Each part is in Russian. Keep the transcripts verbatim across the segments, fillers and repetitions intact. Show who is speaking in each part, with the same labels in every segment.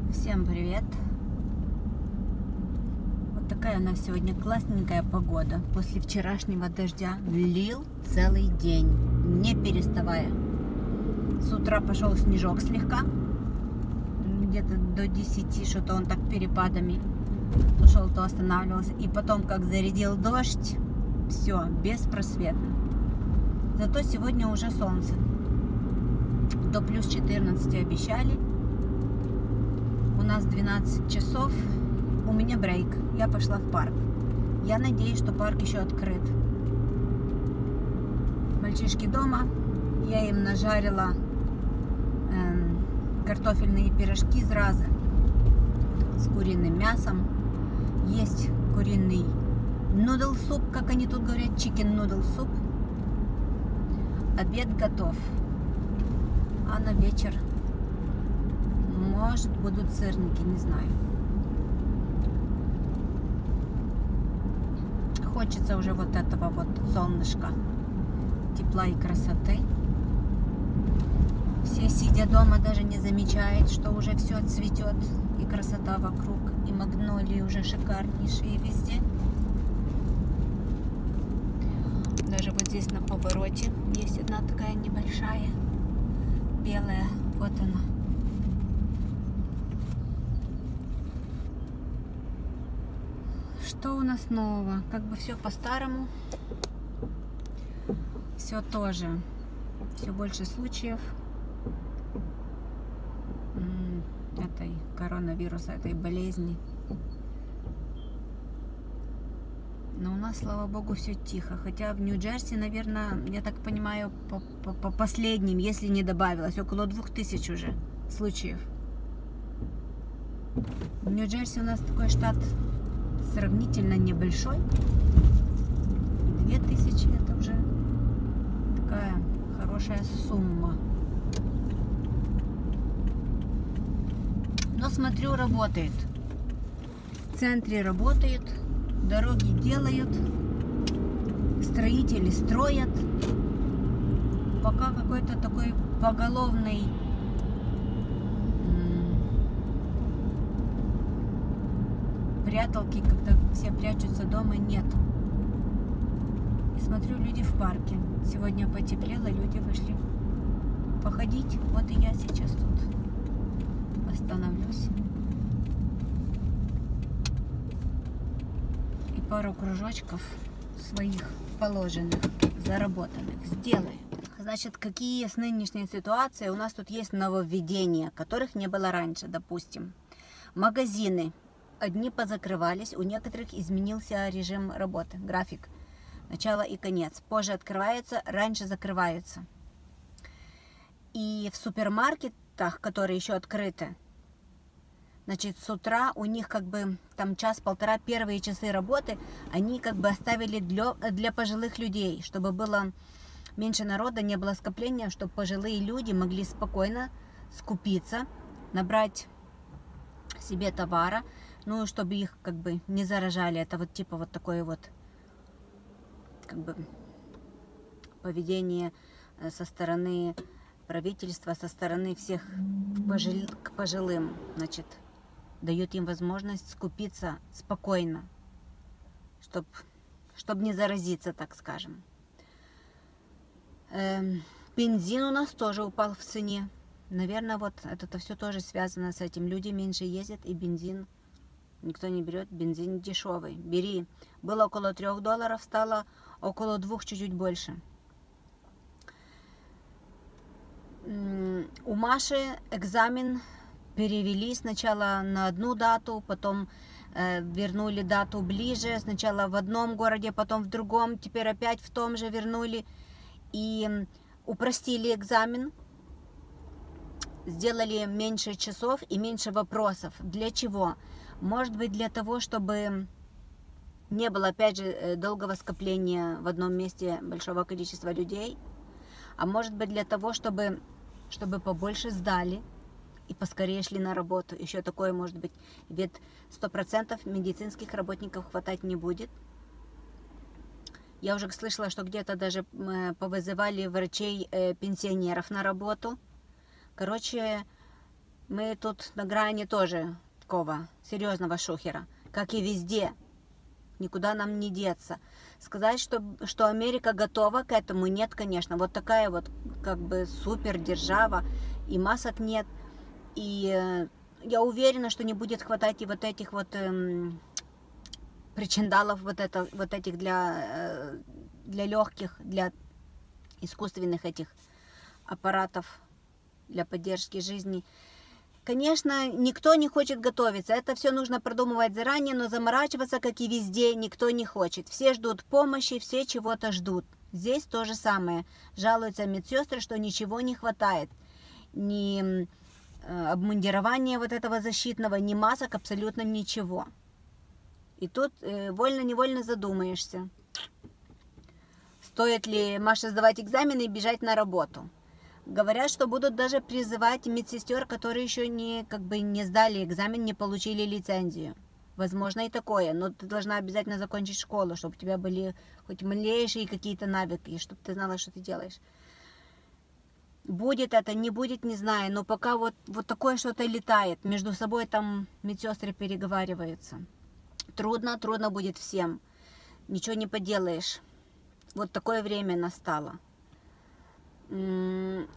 Speaker 1: Всем привет! Вот такая у нас сегодня классненькая погода. После вчерашнего дождя лил целый день, не переставая. С утра пошел снежок слегка, где-то до десяти, что-то он так перепадами то шел, то останавливался. И потом, как зарядил дождь, все, беспросветно. Зато сегодня уже солнце. До плюс четырнадцати обещали. У нас двенадцать часов, у меня брейк, я пошла в парк. Я надеюсь, что парк еще открыт. Мальчишки дома, я им нажарила эм, картофельные пирожки зразы с куриным мясом. Есть куриный нудл суп, как они тут говорят, chicken noodle суп. Обед готов, а на вечер может будут сырники, не знаю. Хочется уже вот этого вот солнышка, тепла и красоты. Все, сидя дома, даже не замечают, что уже все цветет и красота вокруг, и магнолии уже шикарнейшие везде. Даже вот здесь на повороте есть одна такая небольшая белая, вот она. Что у нас нового? Как бы все по-старому. Все тоже. Все больше случаев этой коронавируса, этой болезни. Но у нас, слава богу, все тихо. Хотя в Нью-Джерси, наверное, я так понимаю, по, по, по последним, если не добавилось, около двух тысяч уже случаев. В Нью-Джерси у нас такой штат сравнительно небольшой. И две тысячи это уже такая хорошая сумма. Но смотрю, работает. В центре работает, дороги делают, строители строят. Пока какой-то такой поголовный пряталки, когда все прячутся дома, нет. И смотрю, люди в парке. Сегодня потеплело, люди вышли походить. Вот и я сейчас тут остановлюсь. И пару кружочков своих положенных, заработанных сделаю. Значит, какие с нынешней ситуацией у нас тут есть нововведения, которых не было раньше, допустим. Магазины. Одни позакрывались, у некоторых изменился режим работы, график, начало и конец. Позже открываются, раньше закрываются. И в супермаркетах, которые еще открыты, значит, с утра у них как бы там час-полтора, первые часы работы, они как бы оставили для, для пожилых людей, чтобы было меньше народа, не было скопления, чтобы пожилые люди могли спокойно скупиться, набрать себе товара. Ну, чтобы их как бы не заражали. Это вот типа вот такое вот как бы поведение со стороны правительства, со стороны всех пожил... к пожилым. Значит, дают им возможность скупиться спокойно, чтобы чтоб не заразиться, так скажем. Эм, бензин у нас тоже упал в цене. Наверное, вот это все тоже связано с этим. Люди меньше ездят, и бензин никто не берет. Бензин дешевый. Бери. Было около трех долларов, стало около двух, чуть-чуть больше. У Маши экзамен перевели сначала на одну дату, потом э, вернули дату ближе. Сначала в одном городе, потом в другом. Теперь опять в том же вернули. И упростили экзамен. Сделали меньше часов и меньше вопросов. Для чего? Может быть, для того, чтобы не было, опять же, долгого скопления в одном месте большого количества людей. А может быть, для того, чтобы, чтобы побольше сдали и поскорее шли на работу. Еще такое может быть. Ведь сто процентов медицинских работников хватать не будет. Я уже слышала, что где-то даже повызывали врачей-пенсионеров на работу. Короче, Мы тут на грани тоже такого серьезного шухера, как и везде. Никуда нам не деться. Сказать, что, что Америка готова к этому, нет, конечно. Вот такая вот как бы супер держава, и масок нет. И э, я уверена, что не будет хватать и вот этих вот эм, причиндалов, вот, это, вот этих для, э, для легких, для искусственных этих аппаратов для поддержки жизни. Конечно, никто не хочет готовиться, это все нужно продумывать заранее, но заморачиваться, как и везде, никто не хочет. Все ждут помощи, все чего-то ждут. Здесь то же самое. Жалуются медсестры, что ничего не хватает. Ни обмундирования вот этого защитного, ни масок, абсолютно ничего. И тут э, вольно-невольно задумаешься, стоит ли Маше сдавать экзамены и бежать на работу. Говорят, что будут даже призывать медсестер, которые еще не, как бы, не сдали экзамен, не получили лицензию. Возможно и такое, но ты должна обязательно закончить школу, чтобы у тебя были хоть малейшие какие-то навыки, чтобы ты знала, что ты делаешь. Будет это, не будет, не знаю, но пока вот, вот такое что-то летает, между собой там медсестры переговариваются. Трудно, трудно будет всем, ничего не поделаешь. Вот такое время настало. Мы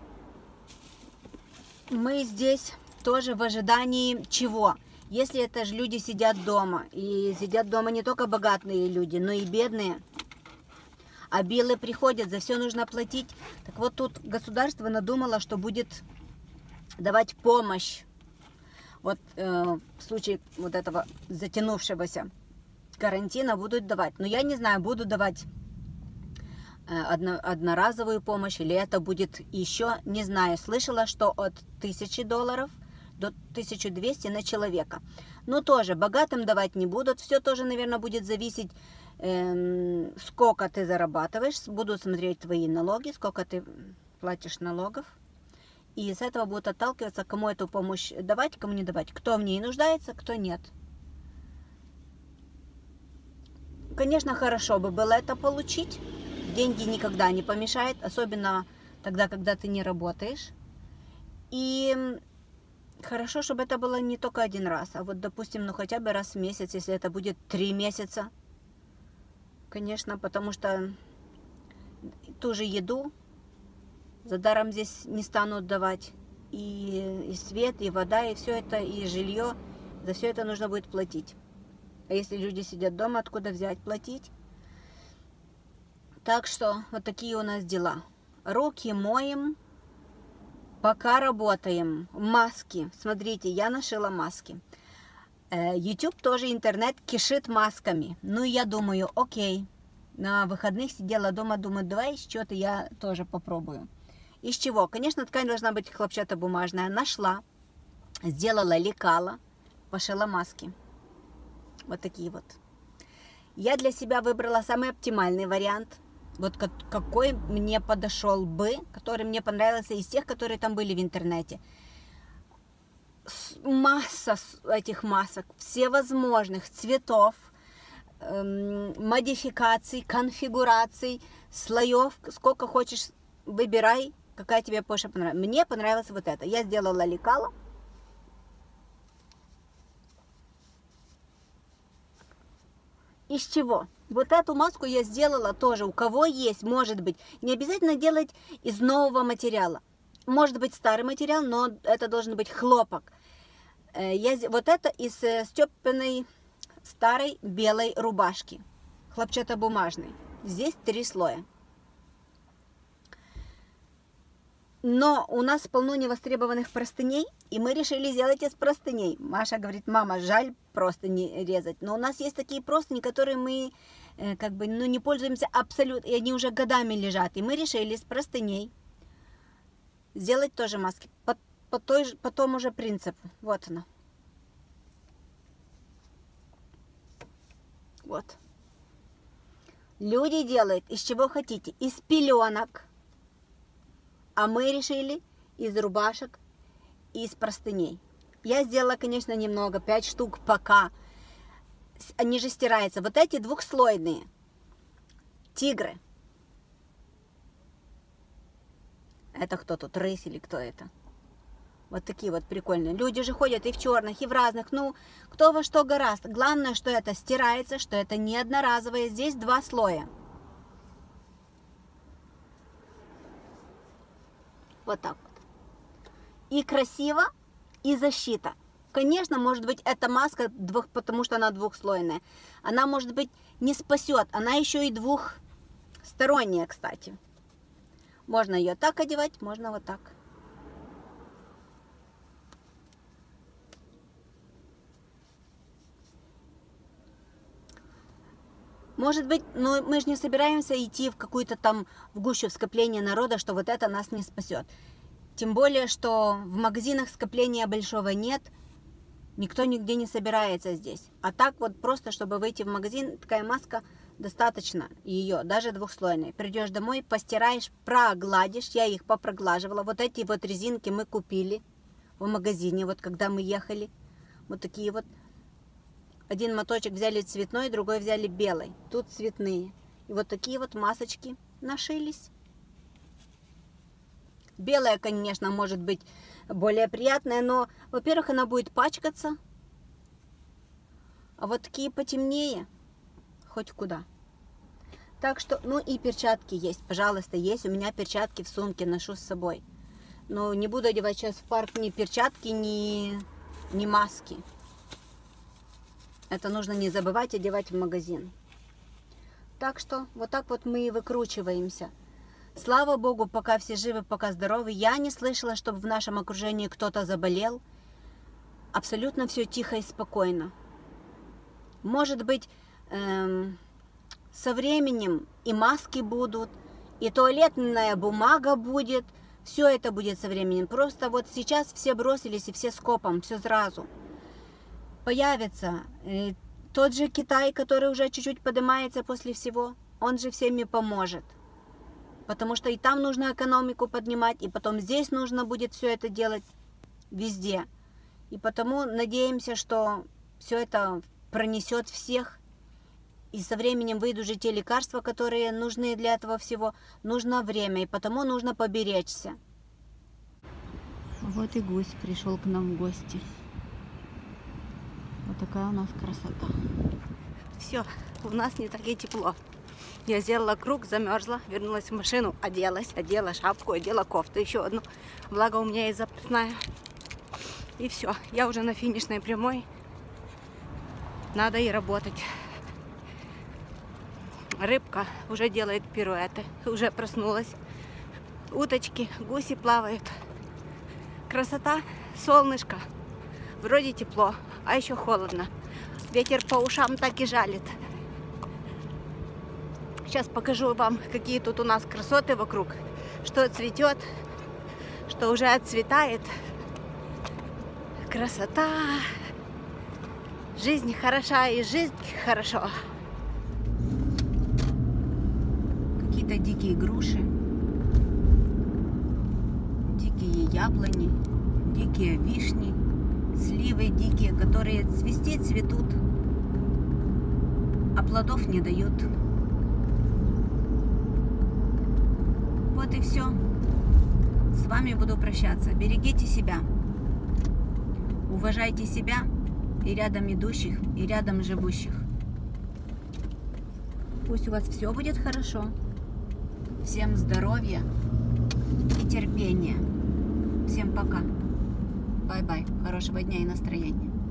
Speaker 1: здесь тоже в ожидании чего? Если это же люди сидят дома, и сидят дома не только богатые люди, но и бедные, а билы приходят, за все нужно платить. Так вот тут государство надумало, что будет давать помощь. Вот э, в случае вот этого затянувшегося карантина будут давать. Но я не знаю, буду давать Одно, одноразовую помощь, или это будет еще, не знаю. Слышала, что от тысячи долларов до тысячи двухсот на человека. Но тоже богатым давать не будут. Все тоже, наверное, будет зависеть, эм, сколько ты зарабатываешь. Будут смотреть твои налоги, сколько ты платишь налогов. И с этого будут отталкиваться, кому эту помощь давать, кому не давать. Кто в ней нуждается, кто нет. Конечно, хорошо бы было это получить. Деньги никогда не помешают, особенно тогда, когда ты не работаешь. И хорошо, чтобы это было не только один раз, а вот, допустим, ну хотя бы раз в месяц, если это будет три месяца. Конечно, потому что ту же еду за даром здесь не станут давать. И, и свет, и вода, и все это, и жилье. За все это нужно будет платить. А если люди сидят дома, откуда взять платить? Так что вот такие у нас дела. Руки моем, пока работаем. Маски. Смотрите, я нашила маски. YouTube тоже, интернет кишит масками. Ну, я думаю, окей. На выходных сидела дома, думаю, давай что-то я тоже попробую. Из чего? Конечно, ткань должна быть хлопчатобумажная. Нашла, сделала лекало, пошила маски. Вот такие вот. Я для себя выбрала самый оптимальный вариант. Вот какой мне подошел бы, который мне понравился из тех, которые там были в интернете. Масса этих масок, всевозможных цветов, эм, модификаций, конфигураций, слоев, сколько хочешь, выбирай, какая тебе больше понравилась. Мне понравилось вот это. Я сделала лекало. Из чего? Вот эту маску я сделала тоже. У кого есть, может быть. Не обязательно делать из нового материала. Может быть старый материал, но это должен быть хлопок. Я, вот это из Степиной старой белой рубашки. Хлопчатобумажной. Здесь три слоя. Но у нас полно невостребованных простыней, и мы решили сделать из простыней. Маша говорит, мама, жаль простыни резать. Но у нас есть такие простыни, которые мы э, как бы, ну, не пользуемся абсолютно, и они уже годами лежат. И мы решили из простыней сделать тоже маски по, по, той, по тому же принципу. Вот она. Вот. Люди делают из чего хотите. Из пеленок. А мы решили из рубашек и из простыней. Я сделала, конечно, немного, пять штук пока. Они же стираются. Вот эти двухслойные. Тигры. Это кто тут? Рысь или кто это? Вот такие вот прикольные. Люди же ходят и в черных, и в разных. Ну, кто во что гораст. Главное, что это стирается, что это не одноразовое. Здесь два слоя. Вот так вот. И красиво, и защита. Конечно, может быть, эта маска, двух, потому что она двухслойная. Она, может быть, не спасет. Она еще и двухсторонняя, кстати. Можно ее так одевать, можно вот так. Может быть, но мы же не собираемся идти в какую-то там в гущу скопления народа, что вот это нас не спасет. Тем более, что в магазинах скопления большого нет, никто нигде не собирается здесь. А так вот просто, чтобы выйти в магазин, такая маска достаточно ее, даже двухслойной. Придешь домой, постираешь, прогладишь, я их попроглаживала. Вот эти вот резинки мы купили в магазине, вот когда мы ехали. Вот такие вот. Один моточек взяли цветной, другой взяли белый. Тут цветные. И вот такие вот масочки нашились. Белая, конечно, может быть более приятная, но, во-первых, она будет пачкаться. А вот такие потемнее, хоть куда. Так что, ну и перчатки есть, пожалуйста, есть. У меня перчатки в сумке, ношу с собой. Но не буду одевать сейчас в парк ни перчатки, ни, ни маски. Это нужно не забывать одевать в магазин. Так что вот так вот мы и выкручиваемся. Слава Богу, пока все живы, пока здоровы. Я не слышала, чтобы в нашем окружении кто-то заболел. Абсолютно все тихо и спокойно. Может быть, эм, со временем и маски будут, и туалетная бумага будет. Все это будет со временем. Просто вот сейчас все бросились и все скопом, все сразу. Появится э, тот же Китай, который уже чуть-чуть поднимается после всего, он же всеми поможет. Потому что и там нужно экономику поднимать, и потом здесь нужно будет все это делать везде. И потому надеемся, что все это пронесет всех, и со временем выйдут же те лекарства, которые нужны для этого всего. Нужно время, и потому нужно поберечься. Вот и гусь пришел к нам в гости. Вот такая у нас красота. Все, у нас не так и тепло. Я сделала круг, замерзла, вернулась в машину, оделась, одела шапку, одела кофту, еще одну. Благо у меня есть запасная. И все, я уже на финишной прямой. Надо и работать. Рыбка уже делает пируэты, уже проснулась. Уточки, гуси плавают. Красота, солнышко. Вроде тепло, а еще холодно. Ветер по ушам так и жалит. Сейчас покажу вам, какие тут у нас красоты вокруг. Что цветет, что уже отцветает. Красота. Жизнь хороша и жизнь хорошо. Какие-то дикие груши. Дикие яблони. Дикие вишни. Сливы дикие, которые цвести цветут, а плодов не дают. Вот и все. С вами буду прощаться. Берегите себя. Уважайте себя и рядом идущих, и рядом живущих. Пусть у вас все будет хорошо. Всем здоровья и терпения. Всем пока. Бай-бай. Хорошего дня и настроения.